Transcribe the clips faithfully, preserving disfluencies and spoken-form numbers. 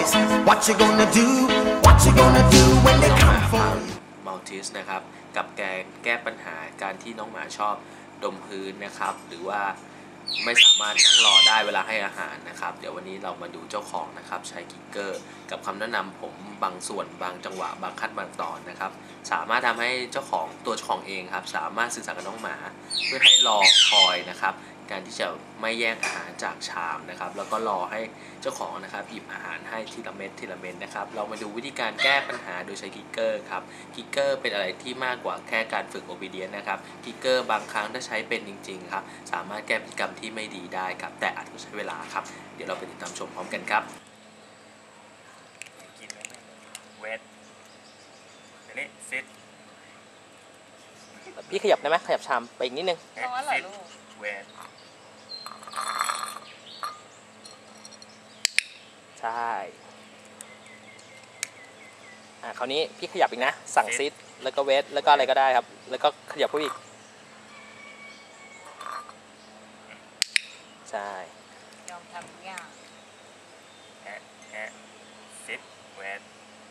boys what you gonna do what you gonna do when they come for you มัลติสนะครับกับแกงแก้ปัญหาการที่น้องหมาชอบดมพื้นนะครับหรือว่าไม่สามารถนั่งรอได้เวลาให้อาหารนะครับเดี๋ยววันนี้เรามาดูเจ้าของนะครับใช้กิ๊กเกอร์กับคำแนะนำผมบางส่วนบางจังหวะบางขั้นบางตอนนะครับสามารถทำให้เจ้าของตัวเจ้าของเองครับสามารถสื่อสารกับน้องหมาเพื่อให้รอคอยนะครับการที่จะไม่แย่งอาหารจากชามนะครับแล้วก็รอให้เจ้าของนะครับหยิบอาหารให้ทีละเม็ดทีละเม็ดนะครับเรามาดูวิธีการแก้ปัญหาโดยใช้กิ๊กเกอร์ครับกิ๊กเกอร์เป็นอะไรที่มากกว่าแค่การฝึก obedience นะครับกิ๊กเกอร์บางครั้งถ้าใช้เป็นจริงๆครับสามารถแก้พฤติกรรมที่ไม่ดีได้ครับแต่อาจต้องใช้เวลาครับเดี๋ยวเราไปติดตามชมพร้อมกันครับกินเวทเดี๋ยวนี้ซิดพี่ขยับได้ไหมขยับชามไปอีกนิดนึงซิดเวทใช่อ่าคราวนี้พี่ขยับอีกนะสั่งซิดแล้วก็เวทแล้วก็อะไรก็ได้ครับแล้วก็ขยับผู้อีกใช่ยอมทำทุกอย่างแอะแอะซิดเวท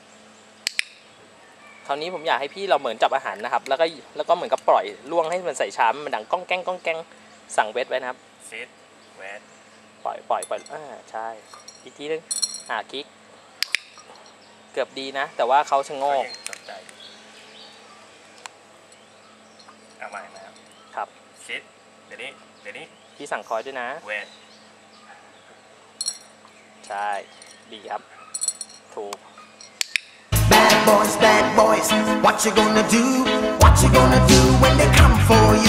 คราวนี้ผมอยากให้พี่เราเหมือนจับอาหารนะครับแล้วก็แล้วก็เหมือนกับปล่อยล่วงให้มันใส่ชามมันดังก้องแก้งก้องแก้งสั่งเวทไว้นะครับซิดเวทปล่อยปล่อยปล่อยอ่าใช่อีกทีนึงอ่าคลิกเกือบดีนะแต่ว่าเขาชะโงกสนใจเอาใหม่นะครับครับซิดเดี๋ยวนี้เดี๋ยวนี้พี่สั่งคอยด้วยนะเวทใช่ดีครับถูก Bad boys bad boys what you gonna do what you gonna do when they come for you